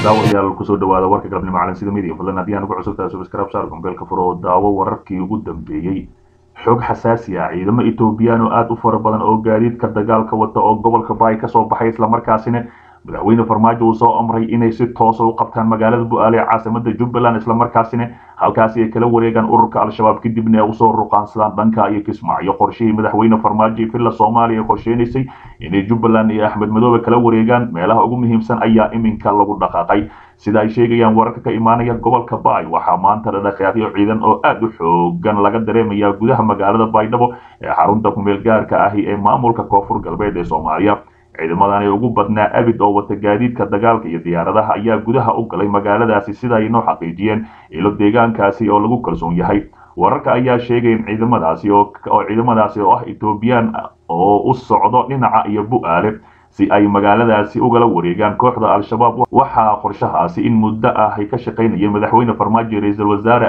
daawayaal kusoo dhawaada warka galabnimo caalamsida media fadlan haddii aan ugu cusubtahay subscribe saar gombeelka furo oo daawo wararkii ugu dambeeyey xog xasaasi ah ciidamo Ethiopian oo aad u fara badan oo gaadiidka dagaalka wata oo gobolka Bay ka soo baxay isla markaasina madaxweyne Farmaajo uu soo amray inay si toos ah u qabtaan magaalada Bu'aale ee caasimadda Jubbaland isla markaasina halkaasi ay kala wareegaan ururka al-shabaab kadibna ay u soo ruqaansadaan dhanka iyo Kismaayo qorshihii madaxweyne Farmaajo filla Soomaaliya qorsheynayay inay Jubbaland iyo Axmed Madoobe kala wareegaan meelaha ugu muhiimsan ayaa iminka lagu dhaqaaqay sida ay sheegayaan wararka ka imaanaya gobolka Bay waxaa maanta dhaqaaqyo ciidan oo aad u xoogan laga dareemayaa gudaha magaalada Baydhabo ee xarunta ku meel gaarka ah ee maamulka Koonfur Galbeed ee Soomaaliya ciidamadan ay ugu badnaa abid oo wata gaadiidka dagaalka iyo diyaaradaha ayaa gudaha u galay magaaladaasi sida ay noo xaqiijiyeen ilo deegaankaasi oo lagu kalsoon yahay wararka ayaa sheegay in ciidamadaasi oo ah Ethiopian oo u socdo dhinaca iyo Bu'aale si ay magaaladaasi ugala wareegaan kooxda al-shabaab waxaa qorshahaasi in muddo ah ay ka shaqeynayeen madaxweyne Farmaajo ra'iisul wasaare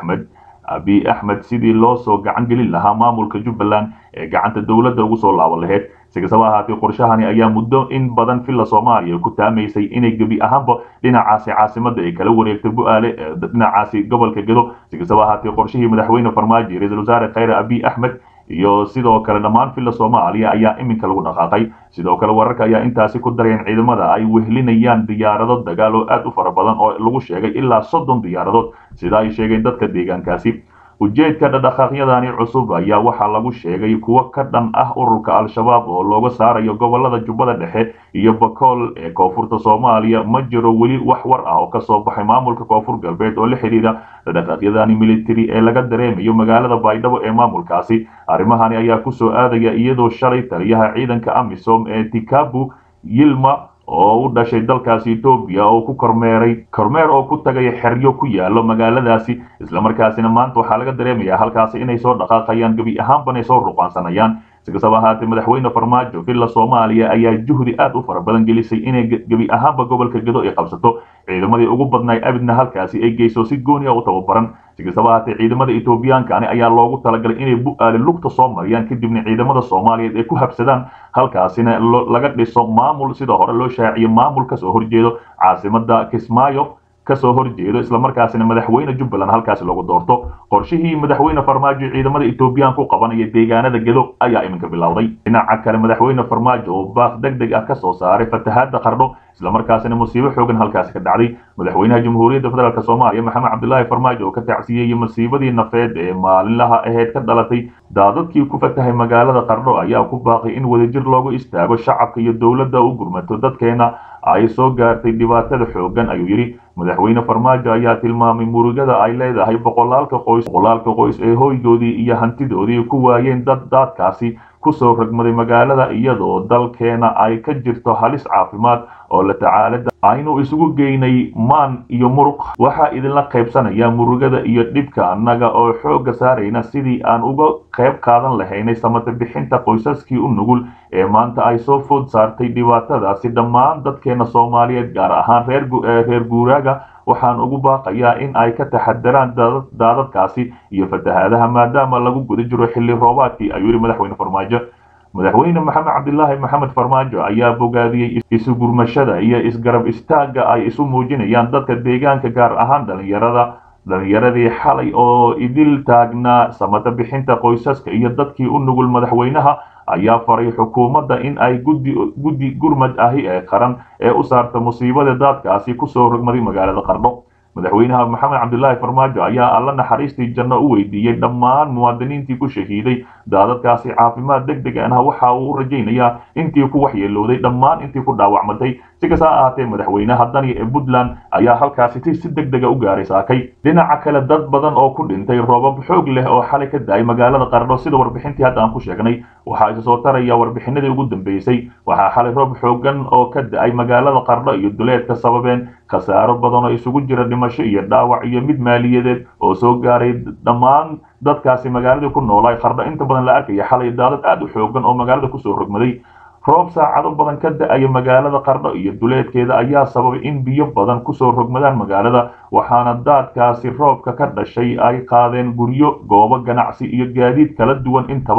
Abiy Ahmed sidii loo soo gacan gelin lahaa maamulka Jubbaland ee gacanta dawladda ugu soo laaban lahayd si kastaba ahaatee qorshahani ayaa muddo in badan filla Soomaaliya ku taamaysay inay gebi ahaanba dhinacaasi caasimadda ay kala wareegto Bu'aale dhinacaasi gobolka Gedo si kastaba ahaatee qorshihii madaxweyne Farmaajo ra'iisul wasaare Abiy Ahmed iyo sidoo kale dhammaan filla Soomaaliya ayaa iminka lagu dhaqaaqay sidoo kale wararka ayaa intaasi ku dareen ciidamada ay wehlinayaan diyaarado dagaal oo aad u fara badan oo lagu sheegay ilaa 30 diyaaradood sida ay sheegeen dadka deegaankaasi ujeedka dhaqaaqyadani cusub ayaa waxaa lagu sheegay kuwa ka dhan ah ururka al-shabaab oo looga saarayo gobolada Jubbada Dhexe iyo Bakool ee Koonfurta Soomaaliya ma jiro weli wax war ah oo ka soo baxay maamulka Koonfur Galbeed oo la xiriira dhaqaaqyadani military ee laga dareemayo magaalada Baydhabo ee maamulkaasi arrimahani ayaa ku soo aadaya iyadoo shalay taliyaha ciidanka AMISOM ee Tikabu Yilma oo u dhashay dalkaasi Ethiopia oo ku kormeer oo ku tagay xeryo ku yaalo magaaladaasi isla markaasina maanta waxaa laga dareemayaa halkaasi inay soo dhaqaaqayaan gabi ahaanba inay soo ruqaansanayaan si kastaba ahaatee madaxweyne Farmaajo filla Soomaaliya ayaa juhdi aad u fara badan gelisay inay gabi ahaanba gobolka Gedo ay qabsato ciidamadii ugu badnaa abidna halkaasi ay geyso si gooni ah u tababaran si kastaba ahaatee ciidamada Ethiopianka ayaa loogu talagalay inay Bu'aale lugta soo mariyaan kadibna ciidamada Soomaaliyeed ay ku habsadaan halkaasina laga dhiso maamul sida hore loo shaaciyo maamul ka soo horjeedo caasimadda Kismaayo ka soo horjeedo isla markaasina madaxweyne Jubbaland halkaas lagu doorto qorshihii madaxweyne Farmaajo ciidamada Ethiopian ku qabanaya deegaanada Gedo ayaa iminka bilowday dhinaca kale madaxweyne Farmaajo oo baaq degdeg ah ka soo saaray fatahaadda Qardho isla markaasina musiibo xoogan halkaas ka dhacday madaxweynaha Jamhuuriyadda Federaalka Soomaaliya Maxamed Cabdullaahi Farmaajo oo ka tacsiyay masiibadii nafeed ee maalinlaha ahayd ka dhalatay daadadkii ku fatahay magaalada Qardho ayaa ku baaqay in wadajir loogu istaago shacabka iyo dowladda u gurmato dadkeena ay soo gaartay dhibaatada xoogan ayuu yiri madaxweyne Farmaajo ayaa tilmaamay murugada ay leedahay boqolaalka qoys ee hoygoodii iyo hantidoodii ku waayeen dadkaasi ku soo ragmaday magaalada iyadoo dalkeena ay ka jirto halis caafimaad oo la tacaalada aynu isugu geynay maan iyo muruq waxa idinla qaybsanaya murugada iyo dhibka annaga oo xooga saarayna sidii aan uga qayb qaadan lahaynay samata bixinta qoysaskii u nugul ee maanta ay soo food saartay dhibaatadaasi dhammaan dadkeena Soomaaliyeed gaar ahaan reer guuraaga waxaan ugu baaqayaa in ay ka taxadaraan daadadkaasi iyo fatahaadaha maadaama lagu guda jiro xilli roobaadkii ayuu madaxweyne Farmaajo madaxweyne Maxamed Cabdullaahi Maxamed Farmaajo ayaa bogaadiyay isu gurmashada iyo isgarab istaaga ay isu muujinayaan dadka deegaanka gaar ahaan dhalinyaradii xalay oo idil taagnaa samata bixinta qoysaska iyo dadkii u nugul madaxweynaha ayaa faray xukuumadda in ay guddi gurmad ahi ee qaran ee u saarta musiibada daadkaasi ku soo rogmaday magaalada Qardho madaxweynaha Maxamed Cabdullaahi Farmaajo ayaa alla naxariistii janno u weydiiyay dhammaan muwaadiniintii ku shahiiday daadadkaasi caafimaad degdeg ah waxa uu rajaynayaa intii ku waxyeelowday dhammaan intii ku dhaawacmatay si kasta ahaatee madaxweynaha dani ee Puntland ayaa halkaasi si degdeg u gaaray saakay dhinaca kale dad badan oo ku dhintay roobab xoog leh oo xalay ka daay magaalada Qardho sida warbixintii hadda aan ku sheegnay waxa soo taraya warbixinadii ugu dambeysay waxa xalay roob xoogan oo ka daay magaalada Qardho iyo duleedka sababeen khasaaro badan oo isugu jira dhimasho iyo dhaawac iyo mid maaliyadeed oo soo gaaray dhammaan dadkaasi magaalada ku noolay Qardho inta badan la arkay xalay daadad aad u xoogan oo magaalada ku soo rogmaday roob saacado badan ka da'ay magaalada Qardho iyo duleedkeeda ayaa sababay in biyo badan ku soo rogmadaan magaalada waxaana daadkaasi roobka ka dhashay ay qaadeen guryo goobo ganacsi iyo gaadiid kala duwan intaba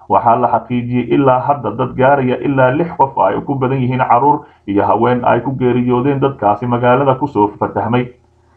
waxaa la xaqiijiyey ilaa hadda dad gaaraya ilaa 6 qof ay ku badan yihiin caruur iyo haween ay ku geeriyoodeen dadkaasi magaalada kusoo fatahmay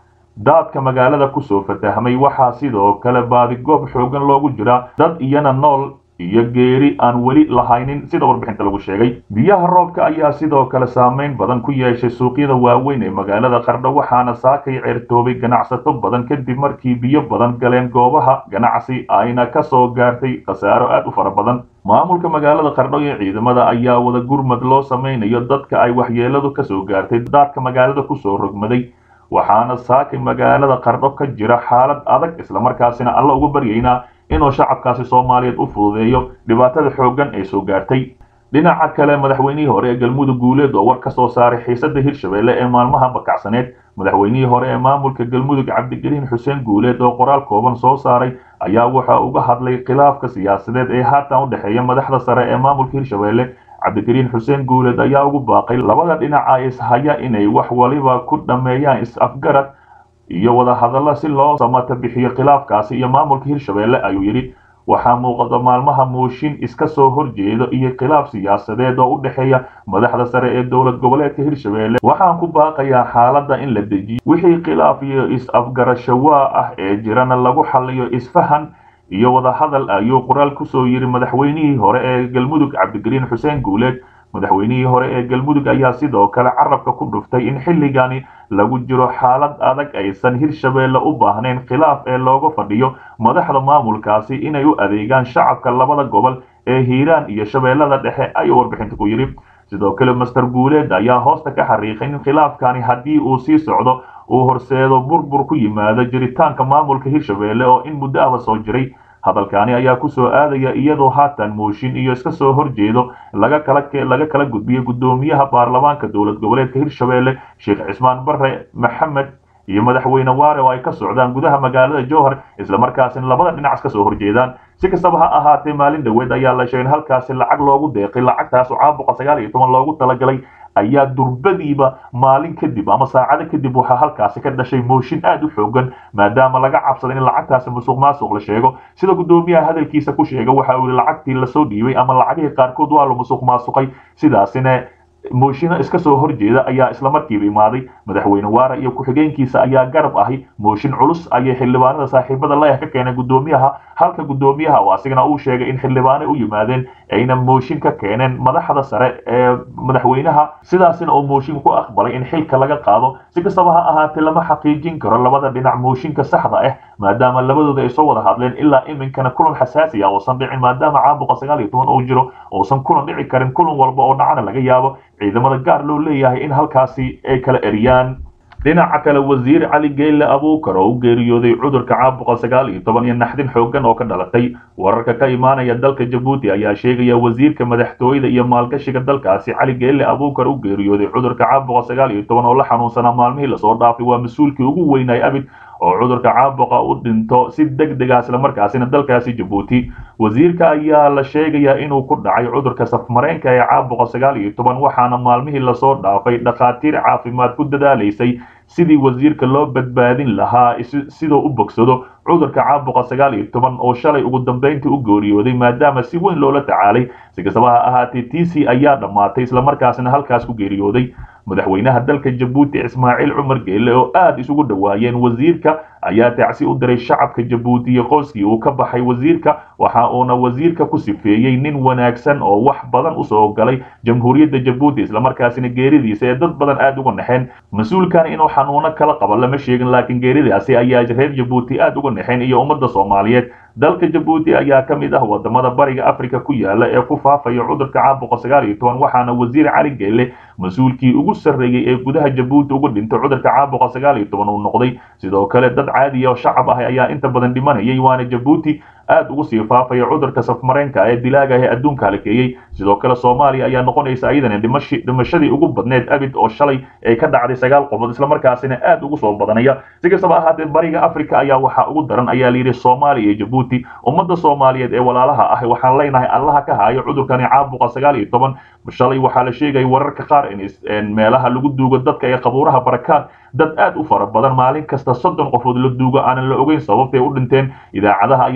daadka magaalada kusoo fatahmay waxaa sidoo kale baadigoob xoogan loogu jiraa dad iyana nool iyo geeri aan weli lahaynin sida warbixinta lagu sheegay biyaha roobka ayaa sidoo kale saameyn badan ku yeeshay suuqyada waaweyn ee magaalada Qardho waxaana saakay ceertoobay ganacsato badan kadib markii biyo badan galeen goobaha ganacsi ayna ka soo gaartay khasaaro aad u fara badan maamulka magaalada Qardho iyo ciidamada ayaa wada gurmad loo sameynayo dadka ay waxyeeladu ka soo gaartay daadka magaalada kusoo rogmaday waxaana saakay magaalada Qardho ka jira xaalad adag isla markaasina alla ugu baryaynaa inuu shacabkaasi Soomaaliyeed u fududeeyo dhibaatada xoogan ee soo gaartay dhinaca kale madaxweynihii hore ee Galmudug Guuleed oo war ka soo saaray xiisadda Hirshabelle ee maalmaha bakacsaneed madaxweynihii hore ee maamulka Galmudug Cabdigariin Xuseen Guuleed oo qoraal kooban soo saaray ayaa waxa uga hadlay khilaafka siyaasadeed ee haatan u dhaxeeya madaxda sare ee maamulka Hirshabelle Cabdigariin Xuseen Guuleed ayaa ugu baaqay labada dhinac ay ishaya inay wax waliba ku dhameeyaan is-afgarad iyo wada hadalla si loo samata bixiyo khilaafkaasi iyo maamulka Hirshabelle ayuu yiri waxaa muuqda maalmaha mooshin iska soo horjeedo iyo khilaaf siyaasadeed oo u dhaxeeya madaxda sare ee dowlad goboleedka Hirshabelle waxaan ku baaqayaa xaaladda in la dejiyo wixii khilaaf iyo is-afgarasho ah ee jirana lagu xalliyo isfahan iyo wada hadal ayuu qoraal ku soo yiri madaxweynihii hore ee Galmudug Cabdigariin Xuseen Guuleed madaxweynihii hore ee Galmudug ayaa sidoo kale carabka ku dhuftay in xilligani lagu jiro xaalad adag aysan Hirshabelle u baahnayn khilaaf ee looga fadhiyo madaxda maamulkaasi inay u adeegaan shacabka labada gobol ee Hiiraan iyo Shabeellada Dhexe ay warbixinta ku yiri sidoo kale Master Guuleed ayaa hoosta ka xariiqay in khilaafkani haddii uu sii socdo uu horseedo burbur ku yimaada jiritaanka maamulka Hirshabelle oo in muddo ah soo jiray hadalkaani ayaa ku soo aadaya iyadoo haatan mooshin iyo iska soo horjeedo laga kala gudbiyay gudoomiyaha baarlamaanka dowlad goboleedka Hirshabelle Sheekh Cismaan Barre Maxamed iyo madaxweyne Waare oo ay ka socdaan gudaha magaalada Jowhar isla markaasina labada dhinac ka soo horjeedaan si kastaba ha ahaatee maalin dhaweed ayaa la sheegay halkaasi lacag loogu deeqay lacagtaas oo caabuqa 19 loogu talagalay ayaa durbadiiba maalin kadib ama saacado kadib waxa halkaasi ka dhashay mooshin aad u xoogan maadaama laga cabsaday in lacagtaasi musuqmaasuq la sheego sida gudoomiyaha hadalkiisa ku sheegay waxa uu lacagtii la soo dhiibay ama lacagihii qaarkood waa la musuqmaasuqay sidaasina mooshin iska soo horjeeda ayaa isla markiiba imaaday madaxweyne Waare iyo ku-xigeenkiisa ayaa garab ahi mooshin culus ayay xildhibaanada saaxiibada la ka keenay gudoomiyaha halka gudoomiyaha oo asigana uu sheegay in xildhibaano u yimaadeen ayna mooshin ka keeneen madaxda sare ee madaxweynaha sidaasina oo mooshin ku aqbalay in xilka laga qaado si kastaba ha ahaatee lama xaqiijin karo labada dhinac mooshinka saxda ah maadaama labadooda ay soo wada hadleen ilaa iminkana kulan xasaasi ah oo san dhicin maadaama caabuqa 19 oo jiro oo san kulan dhici karin kulan walba oo dhacana laga yaabo ciidamada gaar loo leeyahay in halkaasi ay kala eriyaan dhinaca kale wasiir Cali Geelle Abuukar oo u geeriyooday cudurka caabuqa 19 iyo naxdin xoogan oo ka dhalatay wararka ka imaanaya dalka Djibouti ayaa sheegaya wasiirka madaxtooyada iyo maalgashiga dalkaasi Cali Geelle Abuukar u geeriyooday cudurka caabuqa 19 oo la xanuunsanaa maalmihii la soo dhaafay waa mas'uulkii ugu weynay abid oo cudurka caabuqa u dhinto si degdeg ah isla markaasina dalkaasi Djibouti wasiirka ayaa la sheegaya inuu ku dhacay cudurka safmareenka ee caabuqa 19 waxaana maalmihii la soo dhaafay dhaqaatiir caafimaad ku dadaalaysay sidii wasiirka loo badbaadin lahaa sidoo u bogsado cudurka caabuqa 19 oo shalay ugu dambeyntii u geeriyooday maadaama si weyn loola tacaalay si kastaba ha ahaatee TC ayaa dhamaatay isla markaasina halkaas ku geeriyooday madaxweynaha dalka Djibouti Ismaaciil Cumar Geelle oo aad isugu dhawaayeen wasiirka ayaa tacsi u diray shacabka Djibouti iyo qoyskii uu ka baxay wasiirka waxa uuna wasiirka ku sifeeyay nin wanaagsan oo wax badan u soo galay jamhuuriyadda Djibouti isla markaasina geeridiisa ee dad badan aad uga naxeen mas'uulkan inuu xanuuno kala qabo lama sheegin laakiin geeridaasi ayaa reer Djibouti aad uga naxeen iyo ummadda Soomaaliyeed dalka Djibouti ayaa kamid ah wadamada bariga Afrika ku yaala ee ku faafaya cudurka caabuqa 19 waxaana wasiir Cali Geelle mas'uulkii ugu sarreeyay ee gudaha Djibouti ugu dhintay cudurka caabuqa 19 uu noqday sidoo kale dad caadi ah oo shacab ah ayaa inta badan dhimanayay waana Djibouti aad ugu sii faafaya cudurka safmareenka ee dilaaga ee adduunka halkeeyay sidoo kale Soomaaliya ayaa noqonaysa ayadana dhimashadii ugu badneed abid oo shalay ay ka dhacday 9 qof isla markaasina aad ugu soo badanaya si kastaba ahaatee bariga Afrika ayaa waxa ugu daran ayaa la yiri Soomaaliya iyo Djibouti ummadda Soomaaliyeed ee walaalaha ah waxaan leenahay Allah ka haayo cudurkan caabuqa 19 shalay waxa la sheegay wararka qaar in meelaha lagu duugo dadka ee qabuuraha barakaad dad aad u fara badan maalin kasta 30 qofood la duugo aan la ogeyn sababtay u dhinteen idaacadaha ayaa shalay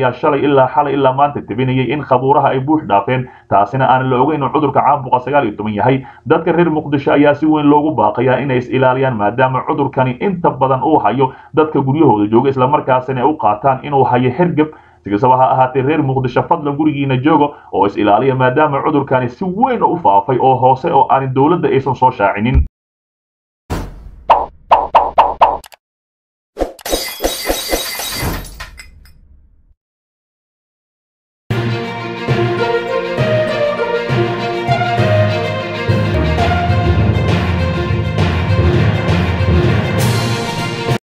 ilaa xalay ilaa maanta tebinayay in khabuuraha ay buux dhaafeen taasina aan la ogeyn inuu cudurka caabuqa 19 yahay dadka reer muqdisho ayaa si weyn loogu baaqayaa inay is ilaaliyaan maadaama cudurkani inta badan uu hayo dadka guryahooda jooga isla markaasina ay u qaataan inuu hayo hergeb sigasaba ha ahaatee reer muqdisho fadlan gurigiina jooga oo is ilaaliya maadaama cudurkani si weyn u faafay oo hoose oo aan dawladda aysan soo shaacinin